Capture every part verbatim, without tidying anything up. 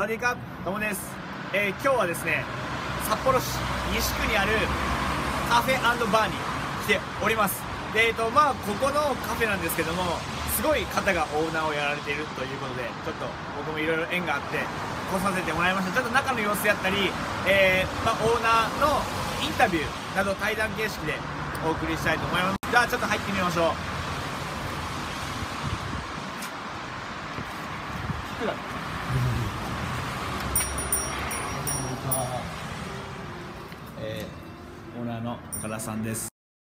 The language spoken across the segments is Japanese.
ワディーカップともです、えー、今日はですね札幌市西区にあるカフェ&バーに来ております。で、えーとまあ、ここのカフェなんですけども、すごい方がオーナーをやられているということで、ちょっと僕もいろいろ縁があって来させてもらいました。ちょっと中の様子やったり、えーまあ、オーナーのインタビューなど対談形式でお送りしたいと思います。じゃあちょっと入ってみましょう。えー、オーナーの岡田さんです。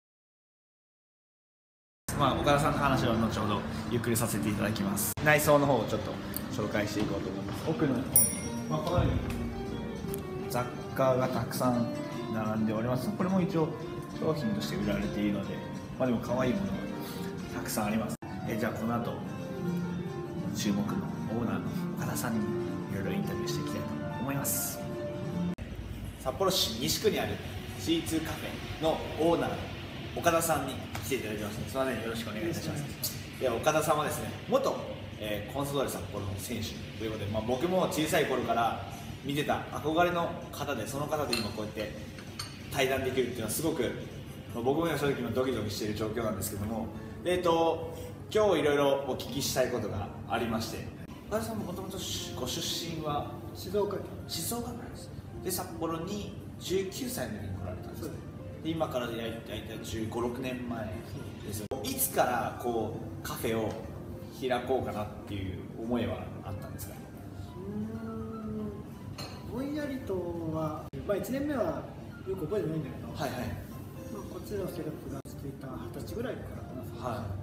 まあ、岡田さんの話は後ほどゆっくりさせていただきます。内装の方をちょっと紹介していこうと思います。奥の方に、まあ、このように雑貨がたくさん並んでおります。これも一応商品として売られているので、まあ、でも可愛いものがたくさんあります。えー、じゃあこの後注目のオーナーの岡田さんにいろいろインタビューしていきたいと思います。札幌市西区にある シーツー カフェのオーナーの岡田さんに来ていただきました。すみません、よろしくお願いいたします。で、岡田さんはですね、元、えー、コンソドーレ札幌の選手ということで、まあ、僕も小さい頃から見てた憧れの方で、その方で今こうやって対談できるっていうのはすごく、まあ、僕も正直今ドキドキしている状況なんですけども、で、えっと今日いろいろお聞きしたいことがありまして、岡田さんももともとご出身は静岡県静岡なんです。で、札幌にじゅうきゅうさいの時に来られたんです。で、今から大体じゅうご、ろくねんまえですよ。いつからこうカフェを開こうかなっていう思いはあったんですか？ うーん、ぼんやりとは、まあ、いちねんめはよく覚えてないんだけど、はいはい、まあ、こっちの生活がしていたはたちぐらいからかな、はい、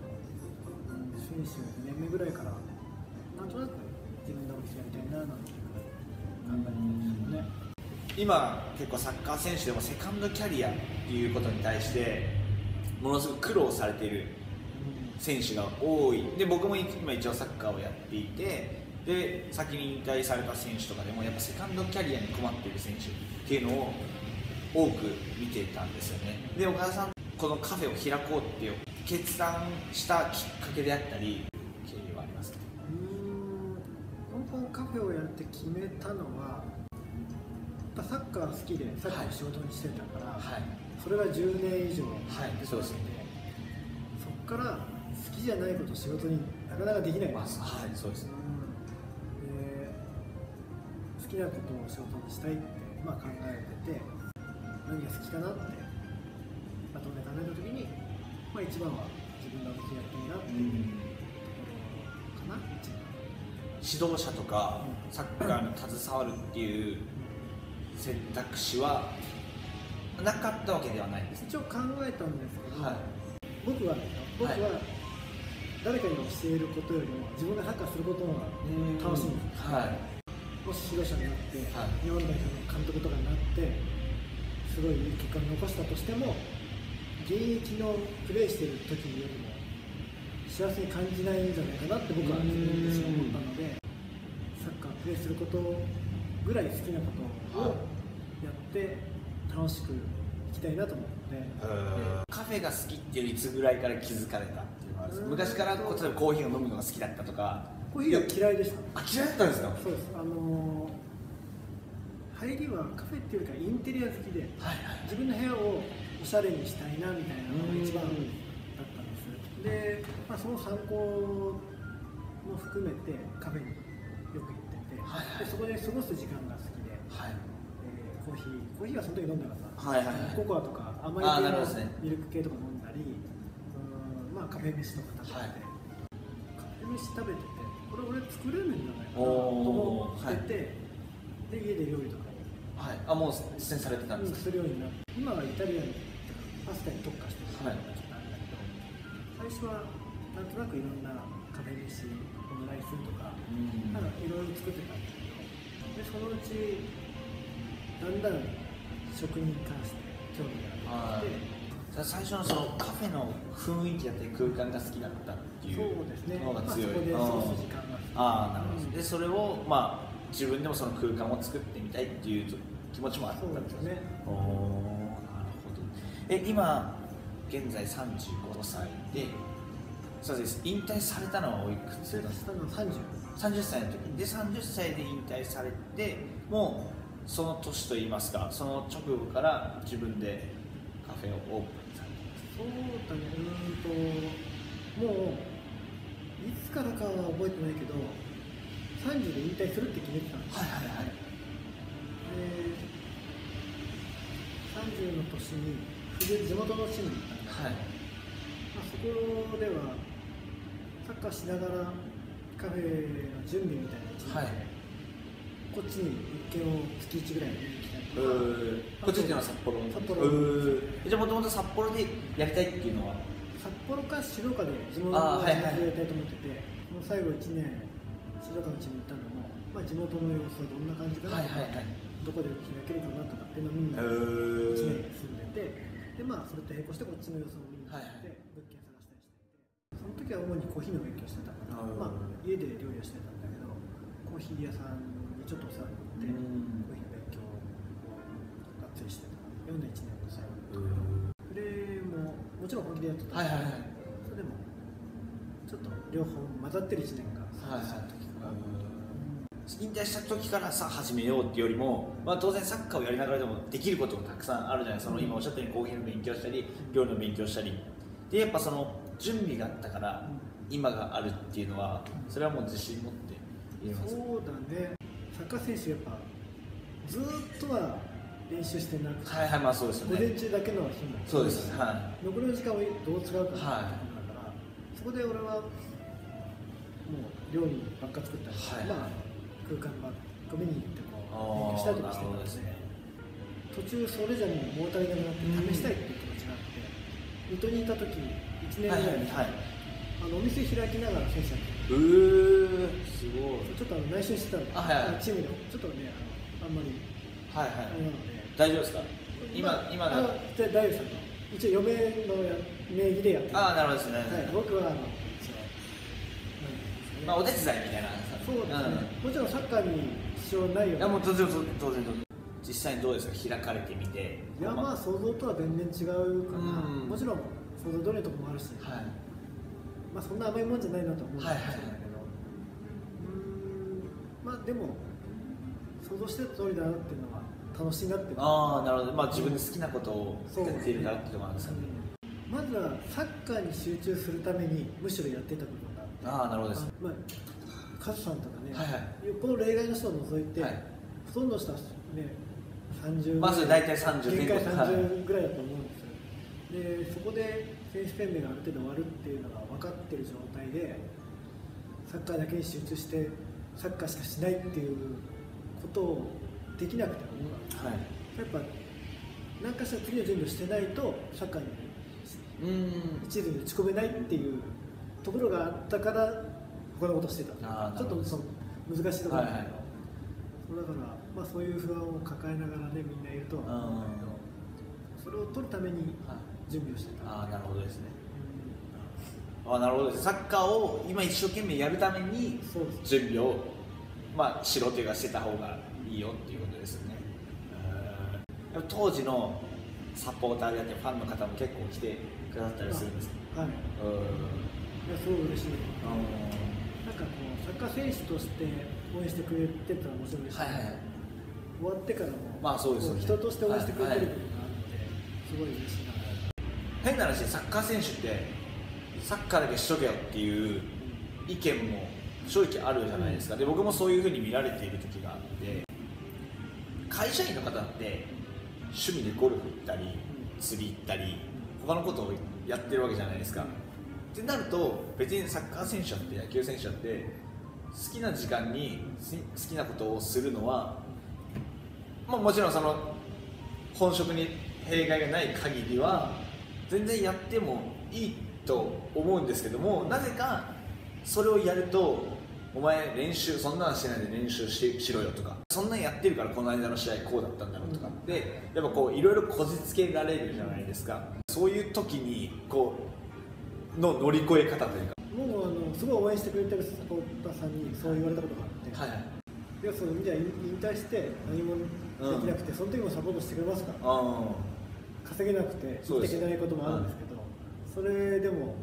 うん、選手にねんめぐらいからなんとなく自分のお店やりたいななんていう考えてたんですよね。 今結構サッカー選手でもセカンドキャリアっていうことに対してものすごく苦労されている選手が多い。で、僕も今一応サッカーをやっていて、で先に引退された選手とかでもやっぱセカンドキャリアに困っている選手っていうのを多く見ていたんですよね。で、岡田さん、このカフェを開こうっていう決断したきっかけであったり経緯はありますか？ うーん、根本カフェをやって決めたのは、やっぱサッカー好きでサッカーを仕事にしてたから、はい、それがじゅうねん以上やってたので、そこから好きじゃないことを仕事になかなかできないんですよ。はい、そうです。うん、で、好きなことを仕事にしたいって、まあ、考えてて、何が好きかなってまとめ考えたときに、まあ、一番は自分が向き合っていいなっていうところかな。 指導者とか、うん、サッカーに携わるっていう選択肢はなかったわけではないです。 一応考えたんですけど、はい、僕は僕は誰かに教えることよりも自分がサッカーすることの方が楽しいんです。はい、もし指導者になって、はい、日本代表の監督とかになってすごいいい結果を残したとしても、現役のプレーしている時よりも幸せに感じないんじゃないかなって僕は自分で思ったので、サッカープレーすることぐらい好きなことをやって楽しくいきたいなと思って。 カフェが好きっていういつぐらいから気づかれたっていうのはあるんですか？昔からこう例えばコーヒーを飲むのが好きだったとか。 コーヒーが嫌いでした。 あ、嫌いだったんですか？ そうです。あのー、入りはカフェっていうかインテリア好きで、はいはい、自分の部屋をおしゃれにしたいなみたいなのが一番だったんです。で、まあ、その参考も含めてカフェによく行ってて、はいはい、でそこで過ごす時間が好きで、はい、えー、コーヒーコーヒーはその時飲んだから、はいはいはい、ココアとか甘い系のミルク系とか飲んだり、うん、まあ、カフェ飯とか食べて、はい、カフェ飯食べててこれ俺作れるんじゃないかなと思ってて、はい、で家で料理とかを、はい、あ、もう実践されてたんですか？ するようになって、今はイタリアンパスタに特化してるのがちょっとあるんだけど、最初はなんとなくいろんなカフェ飯、オムライスとか、なんかいろいろ作ってたんだけど、でそのうちだんだん食に関して興味があって、 最初のそのカフェの雰囲気だったり空間が好きだったっていうのが強い。 そうですね。まあ、そこで過ごす時間が好き。 ああ、なるほど。でそれをまあ自分でもその空間を作ってみたいっていう気持ちもあったんですね。おお、なるほど。え、今現在さんじゅうごさいで、 そうです。引退されたのはおいくつだったしたのはさんじゅう。 さんじゅっさいの時で、さんじゅっさいで引退されて、もうその年といいますか、その直後から自分でカフェをオープンされた。 そうだね、うーんともういつからかは覚えてないけどさんじゅうで引退するって決めてたんです。 はいはいはい。 でさんじゅうの年に冬地元のチームに行ったんです。はい。まあ、そこではサッカーしながらカフェの準備みたいなチームで、はい、こっちに一軒を月いちぐらいで行きたいとか。 こっちっていうのは札幌。 札幌。 じゃあもともと札幌でやりたいっていうのは札幌か静岡で地元のチームでやりたいと思ってて、もう最後いちねん静岡のチームに行ったのも、まあ、地元の様子はどんな感じかな、はいはいはい、どこで開けるかなとかっていうのを見にいちねん住んでて、でまあそれと並行してこっちの様子を見に行って、はいはい、物件探したりしてて、その時は主にコーヒーの勉強してたから、まあ、家で料理をしてたんだけど、コーヒー屋さんにちょっとお世話になってコーヒーの勉強をがっつりしてた。よんねんいちねんの最後の時でももちろん本気でやってたんですけど、はいはいはい、それでもちょっと両方混ざってるいちねんがさんじゅっさいの時から、 引退した時からさ始めようっていうよりも、まあ、当然サッカーをやりながらでもできることもたくさんあるじゃないですか。その今おっしゃったようにコーヒーの勉強したり料理の勉強したりで、やっぱその準備があったから今があるっていうのは、それはもう自信持って言えます。 そうだね、サッカー選手やっぱずっとは練習してなくて、 はいはい、まあそうですよね、 午前中だけの日もそうです、はい、 残りの時間をどう使うかっていうところだから、はい、そこで俺はもう料理ばっか作ったり、はい、まあ空間ばっか見に行ってこう勉強したりとかしてたので、ね、途中それじゃもう物足りなくなって試したいっていう気持ちがあって、水戸にいた時いちねんぐらいに、はいはいはい、あのお店開きながら選手やってて、 うーすごい、 ちょっとあの内緒してたので、はいはい、チームでちょっとねあのあんまりはいはい、あれなので大丈夫ですか、今、まあ、今の大丈夫です。一応嫁の名義でやってる。 ああ、なるほどですね、はい、 僕はあのまあお手伝いみたいな。 そうですね、うん、もちろんサッカーに支障ないよね。 いやもう当然当然実際にどうですか、開かれてみて。 いやまあ想像とは全然違うかな、うん、もちろん想像通りのところもあるし、はい、まあそんな甘いもんじゃないなと思うんですけど、はいはいはい、うーんまあでも想像してた通りだなっていうのは楽しいなっていう。 ああ、なるほど、まあ自分で好きなことをやっているからっていうところなんですかね。 まずはサッカーに集中するためにむしろやってたことがあって、 ああ、なるほどです。 まあカズさんとかね、はいはい、よっぽど例外の人を除いて、はい、ほとんどの人はねさんじゅう、 まあそれ大体さんじゅう限界さんじゅうぐらいだと思うんですよ。でそこで選手生命がある程度終わるっていうのが分かってる状態でサッカーだけに集中してサッカーしかしないっていうことをできなくても、はい、やっぱ何かしら次の準備をしてないとサッカーに一途に打ち込めないっていうところがあったから他のことしてた。ちょっとその難しいところなんだけど、はいはい、だから、まあ、そういう不安を抱えながらねみんないると思うんだけど、それを取るために準備をしてた。 ああ、なるほどですね。ああ、なるほどです。サッカーを今一生懸命やるために準備をまあしろというかしてた方がいいよっていうことですよね。当時のサポーターであってファンの方も結構来てくださったりするんですか。はい。うん。いや、すごい嬉しい。なんかこうサッカー選手として応援してくれてたらもちろん嬉しい。はいはい、終わってからも、まあそうですよね、人として応援してくれてることがあるので、はいはい、すごい嬉しいな。 変な話でサッカー選手ってサッカーだけしとけよっていう意見も正直あるじゃないですか。で僕もそういうふうに見られている時があって、会社員の方って趣味でゴルフ行ったり釣り行ったり他のことをやってるわけじゃないですか。ってなると別にサッカー選手だって野球選手だって好きな時間に好きなことをするのは、まあ、もちろんその本職に弊害がない限りは全然やってもいいと思うんですけども、なぜかそれをやるとお前練習そんなのしてないで練習 し, しろよとか、そんなんやってるからこの間の試合こうだったんだろうとかってやっぱこういろいろこじつけられるじゃないですか。そういう時にこうの乗り越え方というか、 もうあのすごい応援してくれてるサポーターさんにそう言われたことがあって、はいはい、いやそのじゃあ引退して何もできなくて、うん、その時もサポートしてくれますか、稼げなくて生きていけないこともあるんですけど、うん、それでもい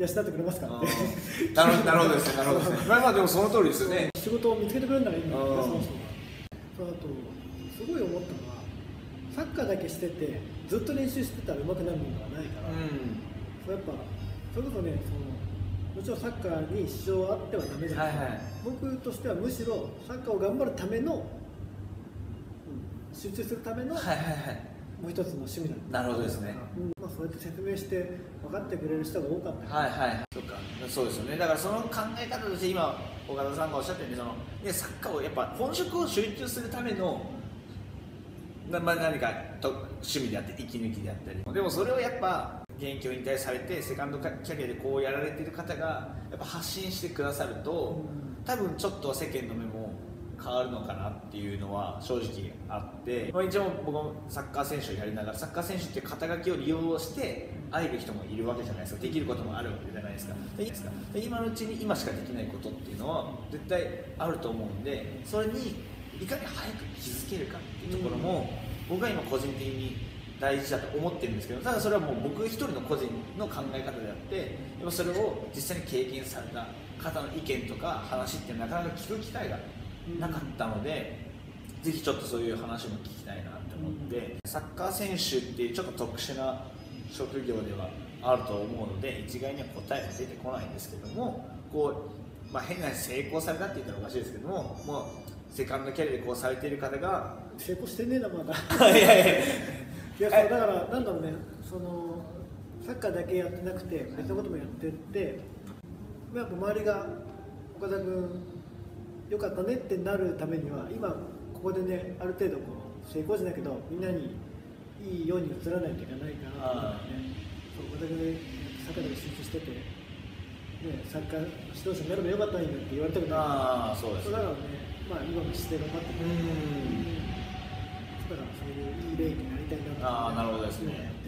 養ってくれますからね。 なるほど、なるほどですね、なるほどですね。まあまあでもその通りですよね。 仕事を見つけてくれるならいいんだけど、その人が。そう、あとすごい思ったのは、サッカーだけしててずっと練習してたら上手くなるものがないから、うん、そうやっぱそれこそね、そのもちろんサッカーに支障あってはダメだけど、はいはい、僕としてはむしろサッカーを頑張るための、うん、集中するための、はいはいはい、もう一つの趣味だった。 なるほどですね。 うん、まあ、そうやって説明して分かってくれる人が多かったから。 はいはいはい。そうか。そうですよね。だからその考え方として今岡田さんがおっしゃったように、そのね、サッカーをやっぱ本職を集中するためのな、まあ、何かと趣味であって息抜きであったり、でもそれをやっぱ現役を引退されてセカンドキャリアでこうやられている方がやっぱ発信してくださると、うん、多分ちょっと世間の目も変わるのかなっていうのは正直あって、まあ、一応僕もサッカー選手をやりながらサッカー選手っていう肩書きを利用して会える人もいるわけじゃないですか。できることもあるわけじゃないですか。でいいですか。で今のうちに今しかできないことっていうのは絶対あると思うんで、それにいかに早く気づけるかっていうところも、うん、僕は今個人的に大事だと思ってるんですけど、ただそれはもう僕一人の個人の考え方であって、やっぱそれを実際に経験された方の意見とか話ってなかなか聞く機会がなかったので、うん、ぜひちょっとそういう話も聞きたいなと思って、うん、サッカー選手っていうちょっと特殊な職業ではあると思うので一概には答えが出てこないんですけども、こう、まあ、変な成功されたって言ったらおかしいですけども、もうセカンドキャリアでこうされている方が成功してねえなまだいやいやいや、いや、だからなんだろうね、そのサッカーだけやってなくて別のこともやってって、やっぱ周りが岡田君よかったねってなるためには今ここでね、ある程度こう成功じゃないけどみんなにいいように映らないといけないから、ね、そう岡田君サッカーで集中してて、ね、サッカー指導者になればよかったんやって言われたくない。 ああ、そうです。 だからね、まあ今の姿勢が頑張ってくれる。だからそういういい例になりたいなと。 ああ、なるほどですね。